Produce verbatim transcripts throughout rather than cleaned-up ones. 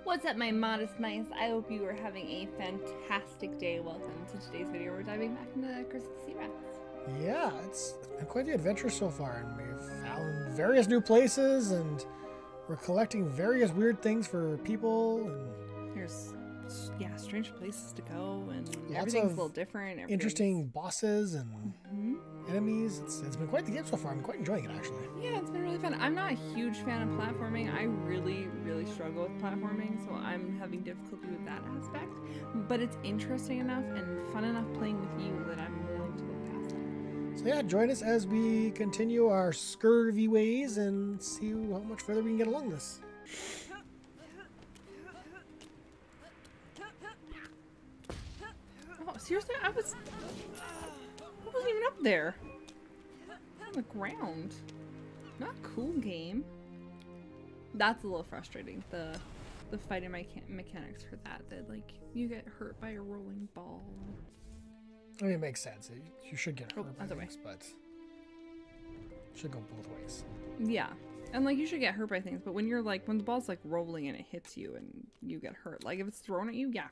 What's up, my modest mice? I hope you are having a fantastic day. Welcome to today's video. We're diving back into Curse of the Sea Rats. Yeah, it's been quite the adventure so far, and we've found various new places, and we're collecting various weird things for people. And There's, yeah, strange places to go, and lots everything's of a little different. interesting bosses and Mm-hmm. enemies. It's, it's been quite the game so far. I'm quite enjoying it, actually. Yeah, it's been really fun. I'm not a huge fan of platforming. I really, really struggle with platforming, so I'm having difficulty with that aspect. But it's interesting enough and fun enough playing with you that I'm willing to look past it. So yeah, join us as we continue our scurvy ways and see how much further we can get along this. Oh, seriously? I was... I wasn't even up there. On the ground. Not cool, game. That's a little frustrating. The the fighting mecha mechanics for that. That, like, you get hurt by a rolling ball. I mean, it makes sense. You should get hurt Oh, by other way. things, but it should go both ways. Yeah. And, like, you should get hurt by things, but when you're, like, when the ball's, like, rolling and it hits you and you get hurt, like, if it's thrown at you, yeah.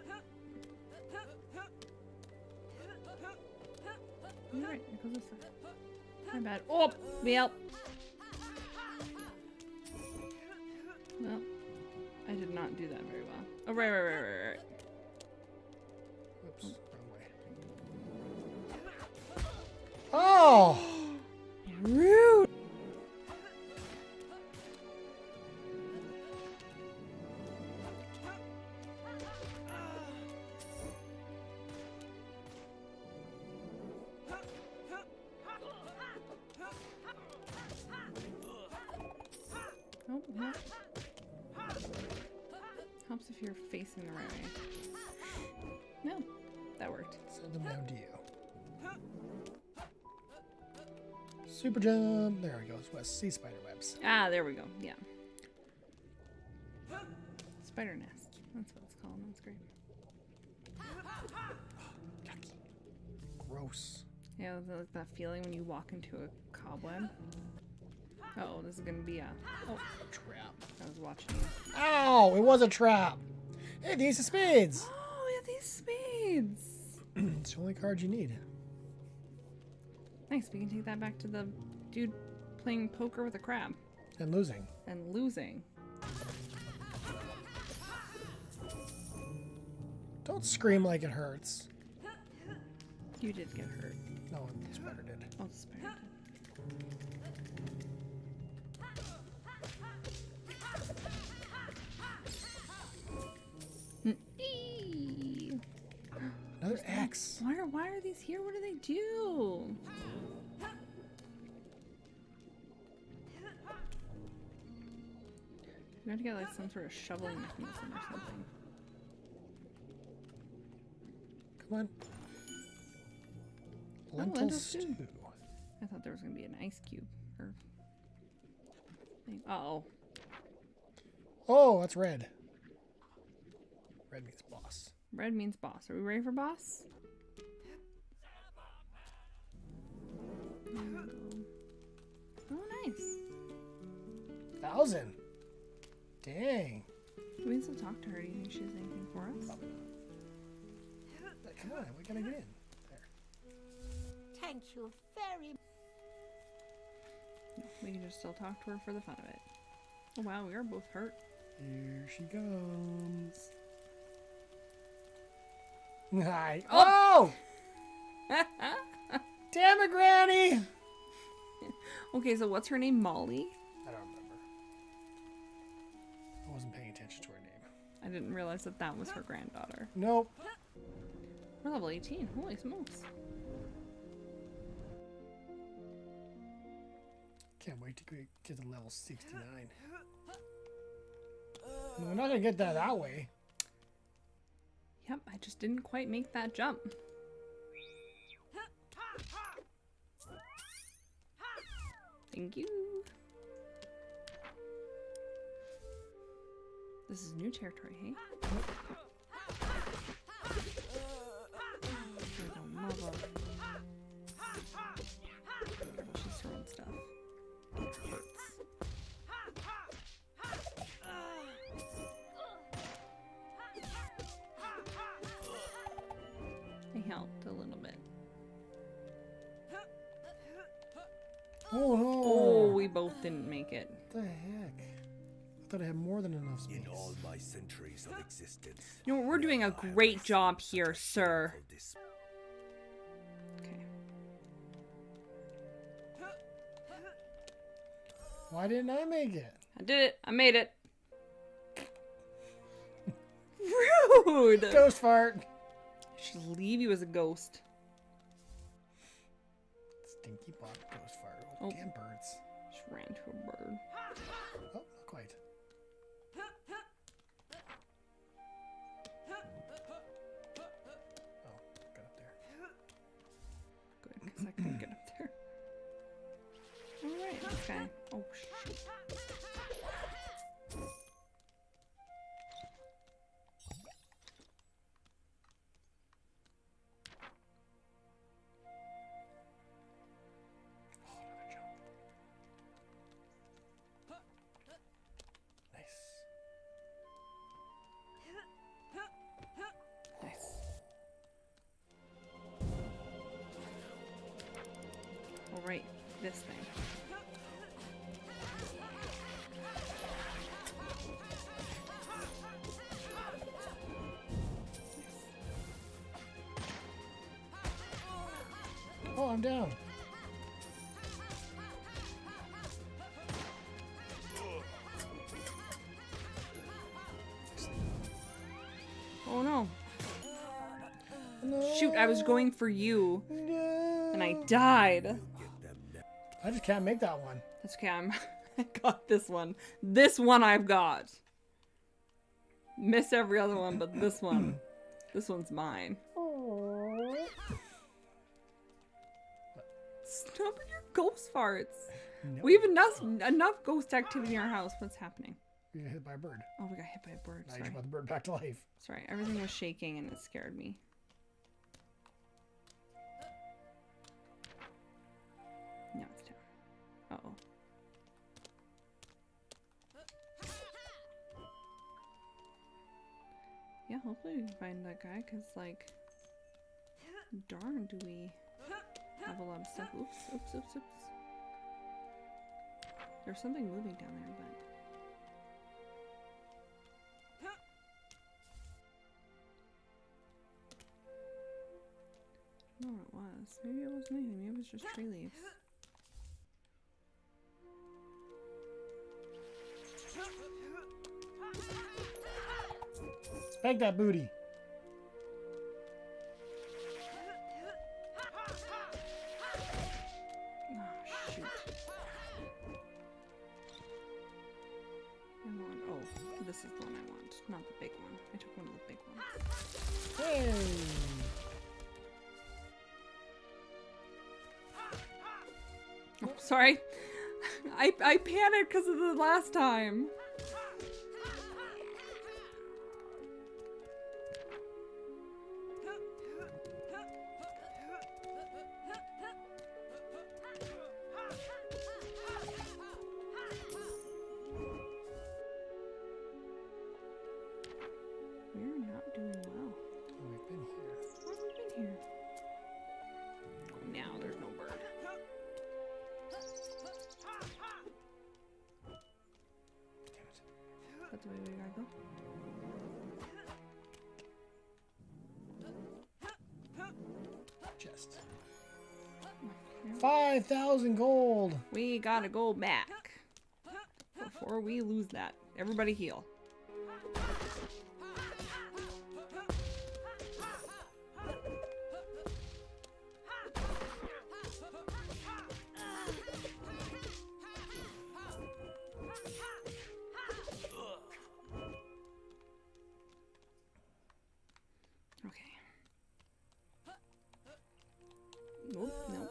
Alright, here goes this way. My bad. Oh! Well. Well, I did not do that very well. Oh, right, right, right, right, right. Oops, wrong way. Oh! Rude! Oh, no. Helps if you're facing the right way. No, that worked. Send them down to you. Super jump. There we go. West sea spider webs. Ah, there we go. Yeah. Spider nest. That's what it's called. That's great. Yucky. Gross. Yeah, like that feeling when you walk into a cobweb. Uh oh, this is gonna be a. Oh, Trap. I was watching you. Ow! It was a trap. Hey, the ace of spades. Oh, yeah, these spades. It's the only card you need. Nice. We can take that back to the dude playing poker with a crab And losing. and losing. Don't scream like it hurts. You did get hurt. No, the spider did. Oh, the spider did. Eee. Another X. Why are why are these here? What do they do? We have to get like some sort of shoveling mechanism or something. Come on. Lentil, lentil stew. stew. I thought there was gonna be an ice cube or thing. Uh oh. Oh, that's red. Red means boss. Red means boss. Are we ready for boss? Oh, nice. Thousand. Dang. Do we still talk to her? Do you think she has anything for us? Probably not. Come on, we gotta get in. There. Thank you very much. No, we can just still talk to her for the fun of it. Oh wow, we are both hurt. Here she comes. Hi. Oh! Oh! Damn it, Granny! Okay, so what's her name? Molly? I don't remember. I wasn't paying attention to her name. I didn't realize that that was her granddaughter. Nope. We're level eighteen. Holy smokes. Can't wait to get to level sixty-nine. We're not gonna get that that way. Yep, I just didn't quite make that jump. Thank you. This is new territory, hey? There's a mob of- She's throwing stuff. It hurts. a little bit. Oh no! Oh, we both didn't make it. What the heck? I thought I had more than enough space. In all my centuries of existence. You know, we're doing a great job here, sir. Okay. Why didn't I make it? I did it. I made it. Rude. Ghost fart. I should leave you as a ghost. Stinky bot ghost fart. Oh. Oh, damn birds. Just ran to a bird. Oh, not quite. Oh, got up there. Good, because I couldn't get up there. Alright, this guy. Oh, shoot. Oh, another jump. Nice. Nice. Alright, this thing. Oh, I'm down. Oh no. No. Shoot, I was going for you, No. and I died. I just can't make that one. That's okay, I'm I got this one. This one I've got. Miss every other one, but this one. This one's mine. Stop with your ghost farts. No. We have enough enough ghost activity in our house. What's happening? You got hit by a bird. Oh, we got hit by a bird. Now you Sorry. just brought the bird back to life. Sorry, everything was shaking and it scared me. No, it's down. Uh-oh. Yeah, hopefully we can find that guy, because, like, darn, do we have a lot of stuff. Oops, oops, oops, oops. There's something moving down there, but... I don't know what it was. Maybe it wasn't anything. Maybe it was just tree leaves. Spank that booty. Oh, shoot. I want, oh, this is the one I want, not the big one. I took one of the big ones. Hey. Oh, sorry. I, I panicked because of the last time. We're not doing well. Oh, we've been here. Why have we been here? Oh, now there's no bird. Damn it. Is that the way we gotta go? Chest. Five thousand gold. We gotta go back before we lose that. Everybody heal. Okay. Nope, nope.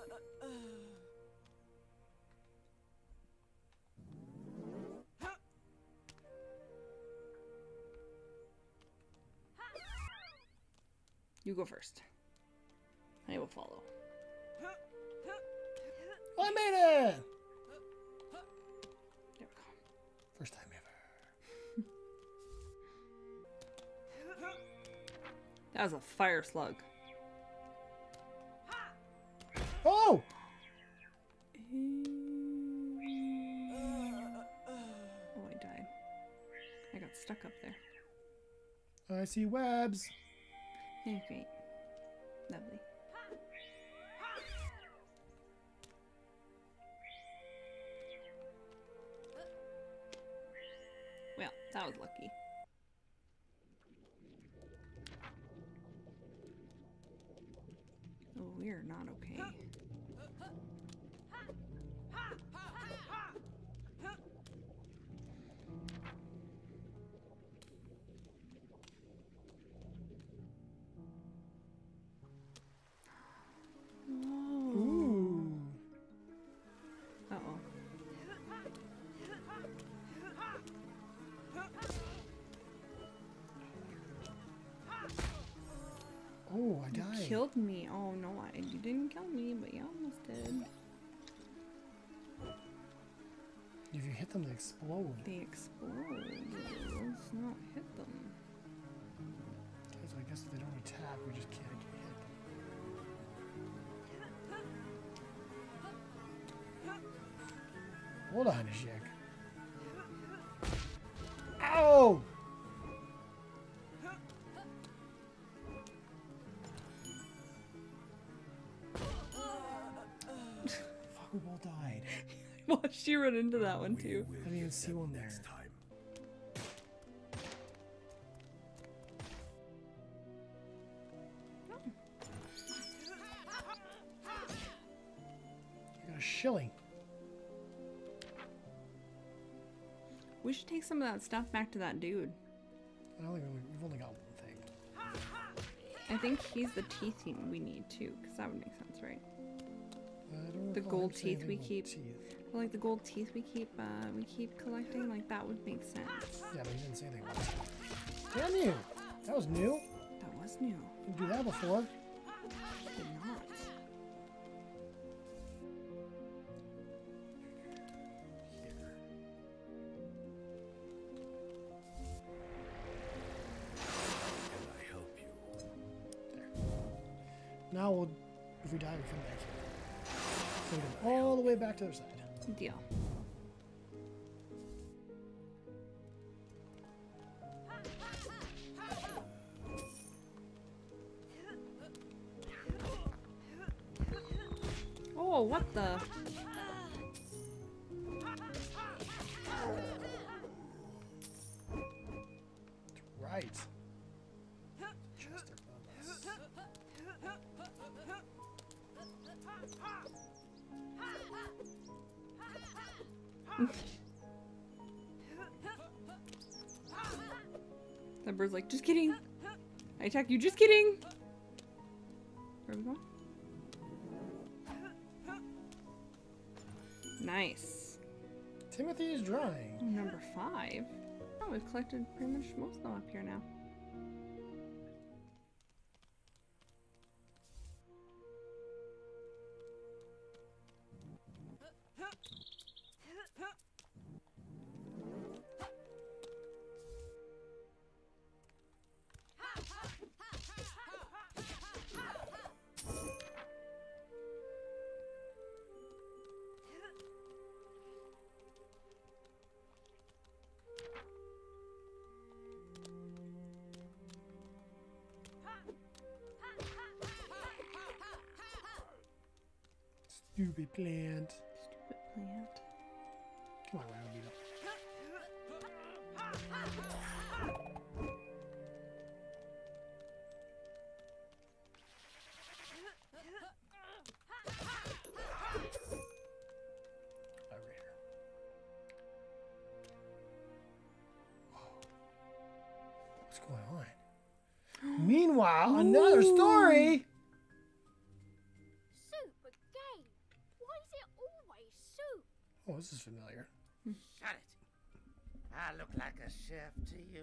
You go first. I will follow. I made it. There we go. First time ever. That was a fire slug. It's stuck up there. I see webs. Yeah, great. Lovely. Well, that was lucky. Oh, we're not okay. Ooh. Uh-oh. Oh, I You died. killed me. Oh no, I, you didn't kill me, but you almost did. If you hit them, they explode. They explode. Let's not hit them. Okay, so I guess if they don't attack, we just can't get hit. Hold on, Ishik. Ow! Fuck, we both died. Well, she ran into that one too. We will I didn't even get see them one there. next time. You got a shilling. We should take some of that stuff back to that dude. I don't think we, we've only got one thing. I think he's the teeth he- we need too, because that would make sense, right? I don't The recall him gold saying teeth we anything keep. about teeth. Well, like the gold teeth we keep, uh, we keep collecting, like that would make sense. Yeah, but he didn't say anything about it. Damn you! That was new. That was new. Didn't do that before. Did not. Here. Can I help you? There. Now we'll, if we die, we come back here. So we go all the way back to the other side. Deal. Oh, what the? Right. Chester Bubbles. That bird's like, just kidding. I attack you, just kidding. Where are we going? Nice. Timothy's drawing. Oh, number five. Oh, we've collected pretty much most of them up here now. Stupid plant. Stupid plant. Come on, Rhino Beetle. Over here. Whoa. What's going on? Meanwhile, another story. Soup again. Why is it always soup? Oh, this is familiar. Shut it. I look like a chef to you.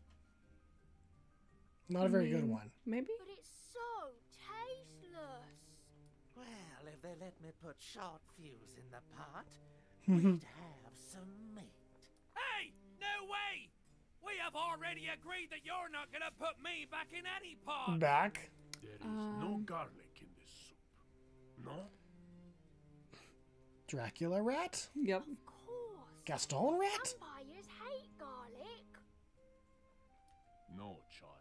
Not a very good Mm. one. Maybe? But it's so tasteless. Well, if they let me put short fuse in the pot, we'd have some meat. Hey! No way! We have already agreed that you're not gonna put me back in any pot! Back. There is Um. no garlic in this soup. No? Dracula rat? Yep. Of course. Gaston rat? Vampires hate garlic.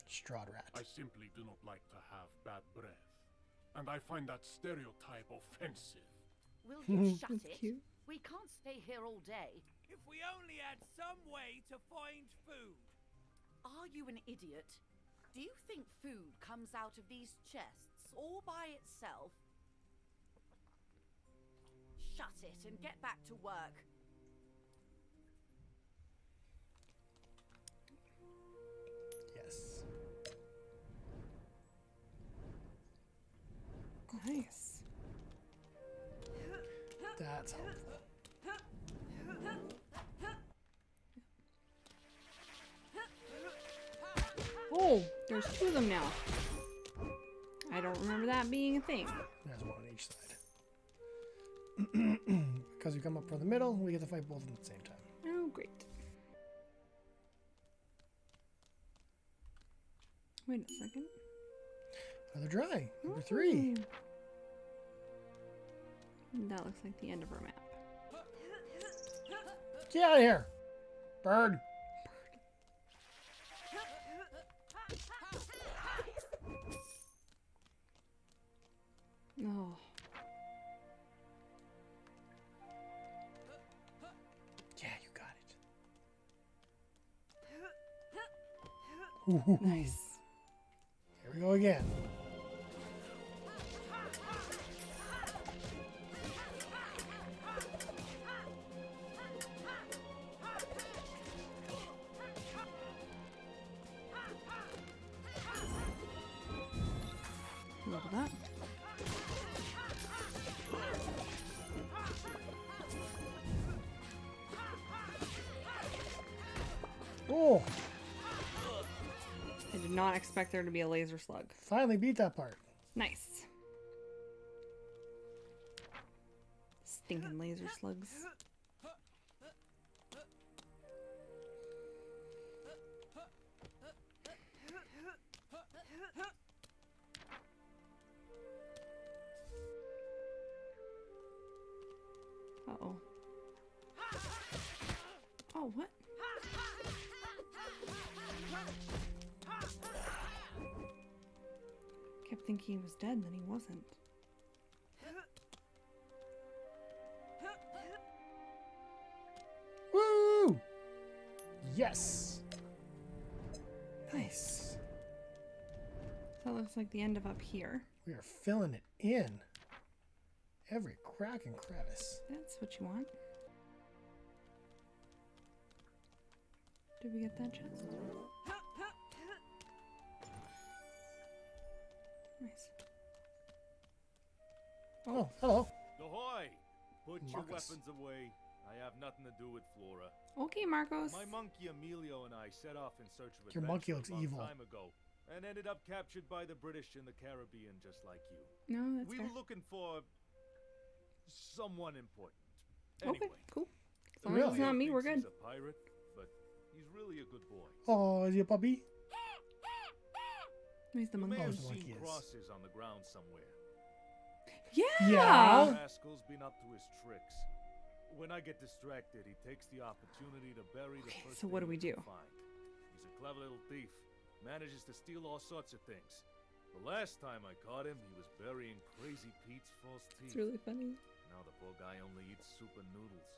Strahd rat. I simply do not like to have bad breath. And I find that stereotype offensive. Will you shut That's it? cute. We can't stay here all day. If we only had some way to find food. Are you an idiot? Do you think food comes out of these chests all by itself? Shut it and get back to work. Yes. Nice. That's helpful. Oh, there's two of them now. I don't remember that being a thing. There's one on each side. Because we come up from the middle, we get to fight both of them at the same time. Oh, great. Wait a second. Another dry. Number three. Ooh. That looks like the end of our map. Get out of here, bird. Oh. Yeah, you got it. Ooh. Nice. Here we go again. Look at that. Oh, I did not expect there to be a laser slug. finally beat that part. Nice. Stinking laser slugs. Uh-oh. Oh, what? Kept thinking he was dead, then he wasn't. Woo! Yes. Nice. That looks like the end of up here. We are filling it in. Every crack and crevice. That's what you want. Did we get that chest? Nice. Oh, hello. Ahoy! Put your Marcus. weapons away. I have nothing to do with Flora. Okay, Marcos. My monkey Emilio and I set off in search of Your monkey looks adventure a long evil. time ago, and ended up captured by the British in the Caribbean, just like you. No, that's we fair. were looking for someone important. Okay, Anyway, cool. As long as Really? it's not me, we're thinks good. He's a pirate, but he's really a good boy. Oh, is he a puppy? He's the You may monkey. Oh, have the seen monkey is. crosses on the ground somewhere. Yeah! Yeah. The rascal's been up to his tricks. When I get distracted, he takes the opportunity to bury the Okay, first so what thing do we he do? can find. He's a clever little thief. Manages to steal all sorts of things. The last time I caught him, he was burying Crazy Pete's false teeth. It's really funny. Now the poor guy only eats soup and noodles.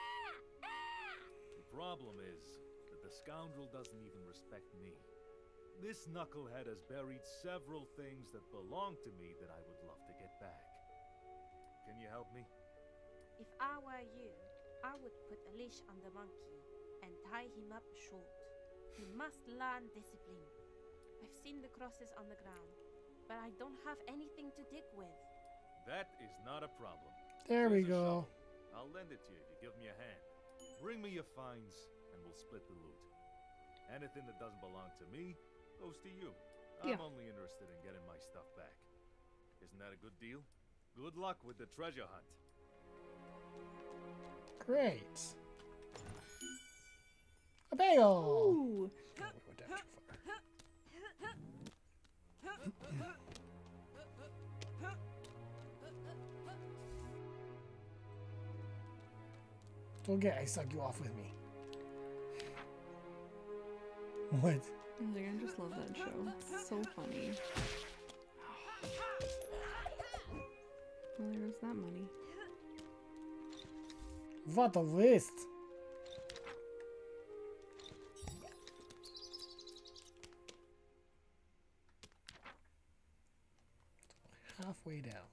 The problem is that the scoundrel doesn't even respect me. This knucklehead has buried several things that belong to me that I would love to get back. Can you help me? If I were you, I would put a leash on the monkey and tie him up short. He must learn discipline. I've seen the crosses on the ground, but I don't have anything to dig with. That is not a problem. There we Here's a go. shovel. I'll lend it to you if you give me a hand. Bring me your finds, and we'll split the loot. Anything that doesn't belong to me goes to you. I'm Yeah. only interested in getting my stuff back. Isn't that a good deal? Good luck with the treasure hunt. Great. A bagel. Ooh. Oh, we went down too far. Don't get I suck you off with me. What? I was like, I just love that show. It's so funny. Well, there's that money. What a waste. Halfway down.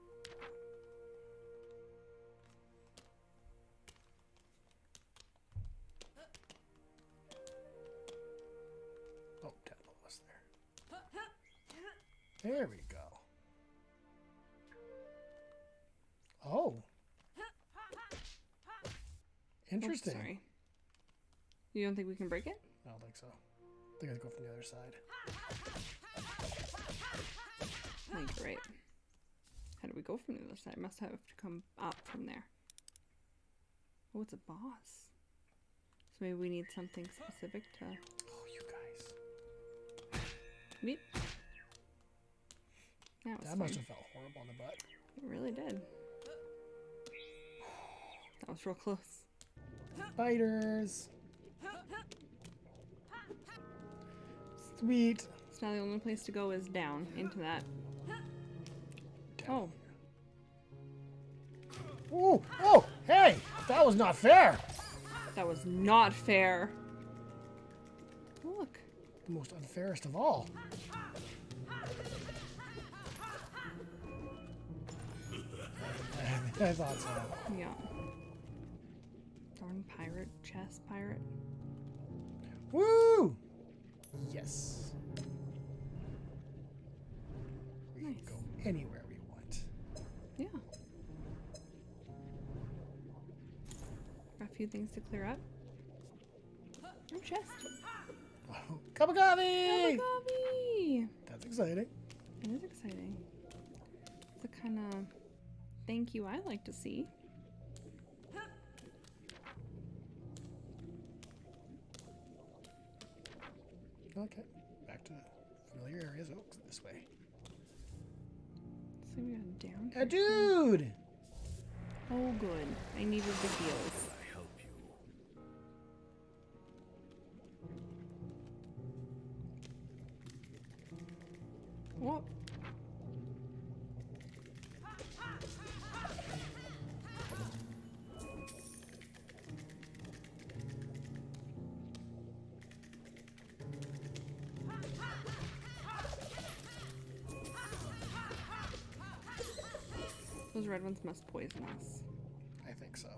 Oh, down almost there. There we go. Oh. Interesting. Oops, sorry. You don't think we can break it? I don't think so. I think I'd go from the other side. I think you're right. How do we go from the other side? Must have to come up from there. Oh, it's a boss. So maybe we need something specific to... Oh, you guys. Meep. That was That must fun. have felt horrible on the butt. It really did. That was real close. Spiders. Sweet. So now the only place to go is down into that. Down. Oh, Oh, oh, hey, that was not fair. that was not fair. Look. The most unfairest of all. I thought so. Yeah. Darn pirate, chess pirate. Woo! Yes. We Nice. can go anywhere we want. Yeah. Got a few things to clear up. Oh, chest. Oh, cup of coffee! Coffee! That's exciting. It is exciting. It's the kind of thank you I like to see. Okay, back to familiar areas. Oh, this way. So we got down. A dude! Oh, good. I needed the heals. I help you. What? Those red ones must poison us. I think so.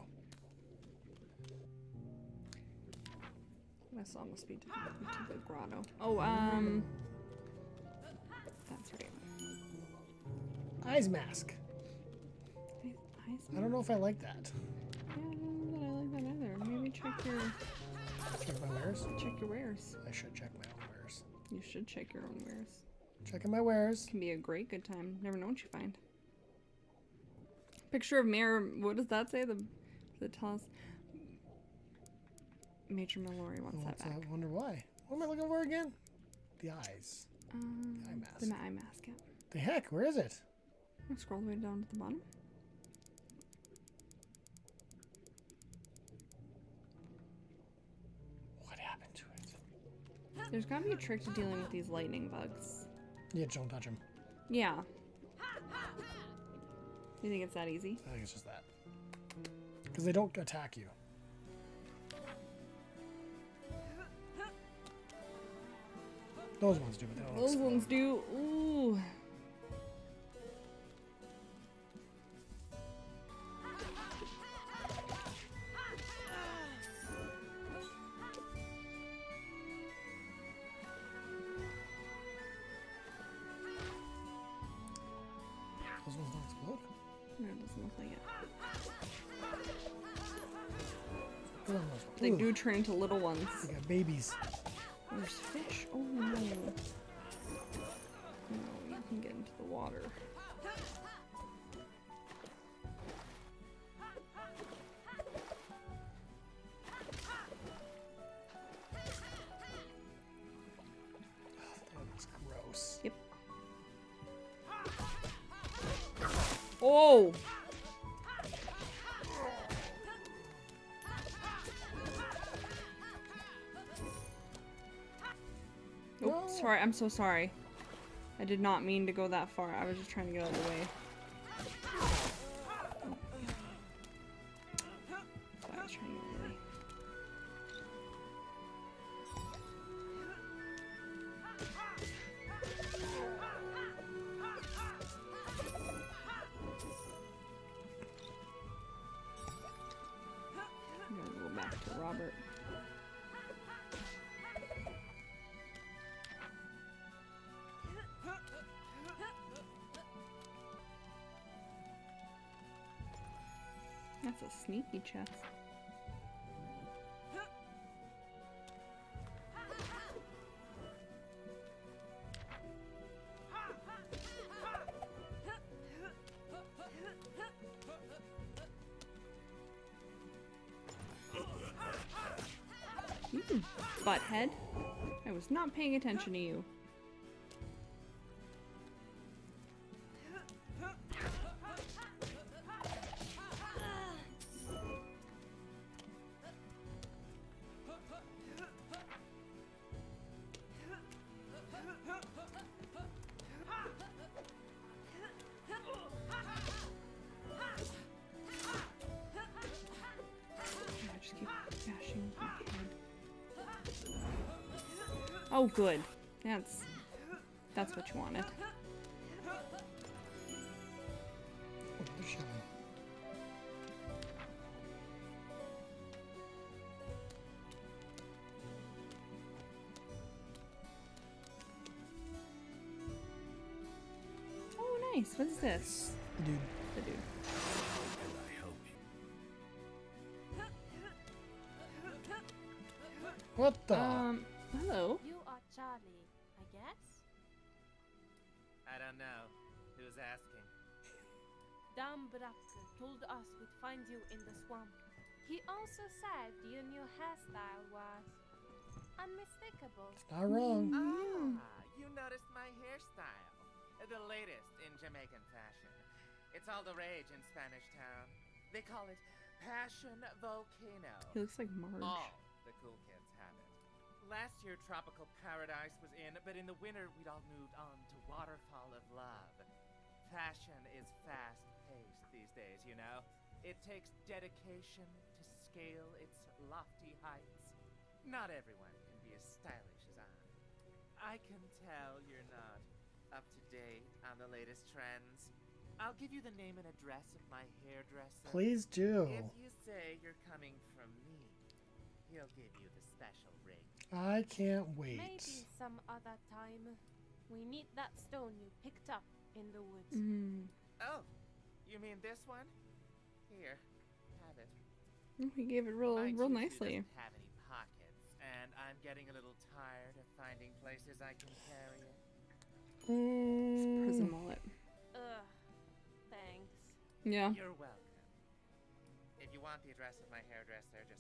I saw must be to, to the grotto. Oh, um... That's right. Eyes mask. Eyes, eyes I don't know if I like that. Yeah, I don't know that I like that either. Maybe check your Check my wares. check your wares. I should check my own wares. You should check your own wares. Checking my wares. Can be a great good time. Never know what you find. Picture of Mayor. What does that say? The does it tell us? Major Mallory wants Well, that back. I wonder why. What am I looking for again? The eyes. Um, eye mask. The eye mask. Yeah. The heck? Where is it? I'm gonna scroll all the way down to the bottom. What happened to it? There's gotta be a trick to dealing with these lightning bugs. Yeah, don't touch him. Yeah. You think it's that easy? I think it's just that. Because they don't attack you. Those ones do, but they don't Those explode. ones do. Ooh. Those ones don't explode? No, it doesn't look like it. What are those ones? They Ooh, do turn into little ones. They got babies. There's fish. Oh no. No, you can get into the water. That looks gross. Yep. Oh! Oh, No. sorry. I'm so sorry. I did not mean to go that far. I was just trying to get out of the way. Oh. I was trying to get out of the way. I'm gonna go back to Robert. That's a sneaky chest. You butthead. I was not paying attention to you. I just keep bashing my head. Oh, good. That's that's what you wanted. Oh, they're showing. Oh, nice. What is this? Dude. The dude. What the? Um, hello. You are Charlie, I guess? I don't know. Who's asking? Dam Brak told us we'd find you in the swamp. He also said your new hairstyle was unmistakable. Not wrong. Ah, you noticed my hairstyle. The latest in Jamaican fashion. It's all the rage in Spanish Town. They call it Passion Volcano. He looks like Marge. All the cool kids have it. Last year, Tropical Paradise was in, but in the winter, we'd all moved on to Waterfall of Love. Fashion is fast-paced these days, you know? It takes dedication to scale its lofty heights. Not everyone can be as stylish as I. I can tell you're not up to date on the latest trends. I'll give you the name and address of my hairdresser. Please do. If you say you're coming from me, he'll give you the special ring. I can't wait. Maybe some other time. We need that stone you picked up in the woods. Mm. Oh, you mean this one? Here, have it. He gave it real, My real tutu nicely. doesn't have any pockets, and I'm getting a little tired of finding places I can carry it. Mm, Prison mullet. Ugh. Thanks. Yeah. You're welcome. If you want the address of my hairdresser, just